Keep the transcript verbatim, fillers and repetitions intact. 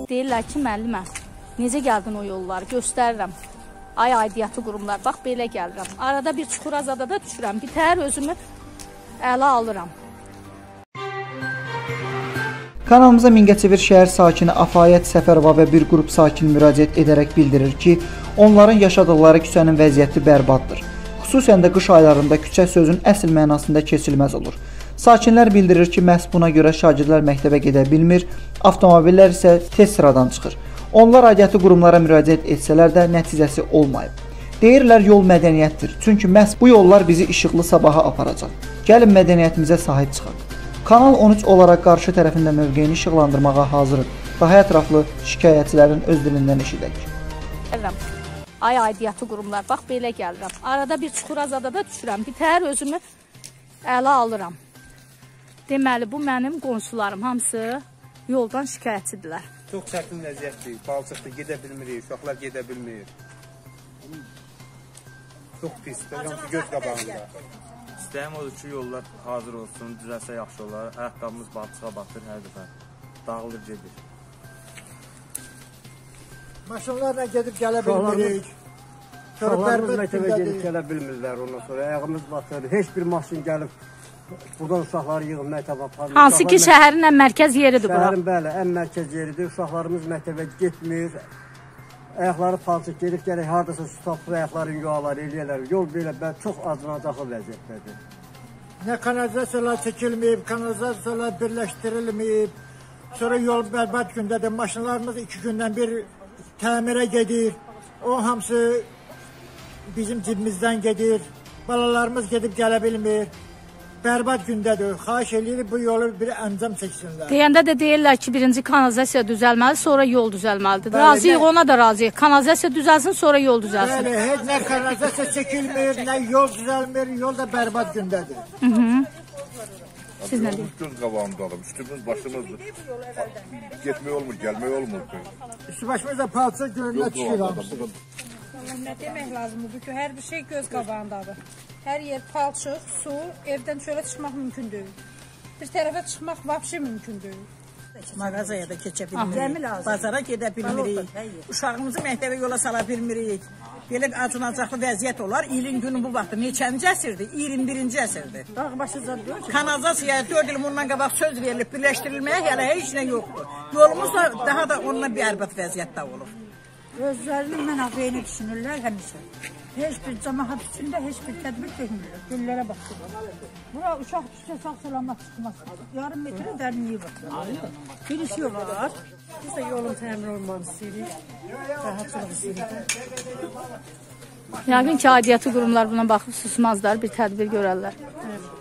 Deyirlər ki, müəllimə, necə gəldin o yolları? Göstərirəm. Ay aidiyyatı qurumlar, bax belə gəlirəm. Arada bir çuxura zada da düşürəm. Bir təhər özümü ələ alıram. Kanalımıza Mingəçevir şəhər sakini Afayət Səfərova və bir qrup sakini müraciət edərək bildirir ki, onların yaşadıkları küçənin vəziyyəti bərbaddır. Xüsusən də qış aylarında küçə sözün əsl mənasında keçilməz olur. Sakinlər bildirir ki, məhz buna görə şagirdlər məktəbə gedə bilmir, avtomobillər isə tez sıradan çıxır. Onlar aidiyyatı qurumlara müraciət etsələr də nəticəsi olmayıb. Deyirlər yol mədəniyyətdir, çünki məhz bu yollar bizi işıqlı sabaha aparacaq. Gəlin mədəniyyətimizə sahib çıxaq. Kanal on üç olaraq qarşı tərəfində mövqeyini işıqlandırmağa hazırıq. Daha ətraflı şikayətçilərin öz dilindən eşidək. Ay aidiyyatı qurumlar, bax belə gəlirəm. Arada bir çuxura zada da düşürəm. Bir təhər özümü ələ alıram. Deməli, bu mənim qonşularım, hamısı yoldan şikayətçidirlər. Çox çətin vəziyyətdir, balçıqdır, gedə bilmirik, uşaqlar gedə bilmir. Çox pisdir, hamısı göz qabağında. İstəyim odur ki, yollar hazır olsun, düzəlsə yaxşı olar. Ayaqqabımız balçığa batır hər dəfə, dağılır gedir. Maşınlarla gedib gələ bilmirik. Uşaqlarımız məktəbə gedib gələ bilmirlər ondan sonra. Ayağımız batır, heç bir maşın gəlib buradan uşaqları yığıb məktəbə aparır. Hansı ki, şəhərin ən mərkəz yeridir bura? Şəhərin, bəli, ən mərkəz yeridir. Uşaqlarımız məktəbə getmir. Ayaqları palçıq gedib gələk, haradasa su tapır, ayaqların yuvalar eləyərlər. Yol belə çox acınacaqlı vəziyyətlədir. Nə kanalizasiyalar çəkilməyib, kanalizasiyalar birləşdirilməyib. Sonra yol bərbad gündədir. Maşınlarımız iki gündən bir təmirə gedir. O hamısı bizim cibimizdən gedir. Balalarımız gedib gələ bilmir. Bərbad gündədir. Xahiş edirik bu yolu bir əncam çəksinlər. Deyəndə də deyirlər ki, birinci kanalizasiya düzəlməli, sonra yol düzəlməlidir. Razıyıq, ona da razıyıq. Kanalizasiya düzəlsin, sonra yol düzəlsin. Bəli, heç nə kanalizasiya çəkilmir, nə yol düzəlmir, yol da bərbad gündədir. Hı -hı. Siz nə deyirsiniz? Göz qabağımdalım, üstümüz başımızdır. Getmək olmur, gəlmək olmur. Üstü başımızda palçıq günündə çıxır hamısı. Nə demək lazımdır ki, hər bir şey göz qabağındadır. Hər yer palçıq, su, evdən çölə çıxmaq mümkün deyil. Bir tərəfə çıxmaq vəbşi mümkün deyil. Mağazaya da keçə bilmirik, bazara gedə bilmirik, uşağımızı məktəbə yola sala bilmirik. Belə bir acınacaqlı vəziyyət olar. İlin günü bu vaxtda neçənci əsrdir? iyirmi birinci əsrdir. Kanalizasiyaya dörd il bundan qabaq söz verilib, birləşdirilməyə hələ heç nə yoxdur. Yolumuz da daha da onunla bir ərbət vəziyyətdə olur. Özlərinin mənafeyini düşünürlər həmişə. Heç bir cəmaat içində heç bir tədbir çəkmirlər. Güllərə baxsınlar. Bura uşaq düşsə sağ salamat çıxmaz. Yarım metrə dərinliyi var. Birisi yol var. Biz də yolun təmir olmanı istəyirik. Rahatçılıq istəyirik. Yəqin ki, aidiyyatı qurumlar buna baxıb susmazlar, bir tədbir görərlər. Evet.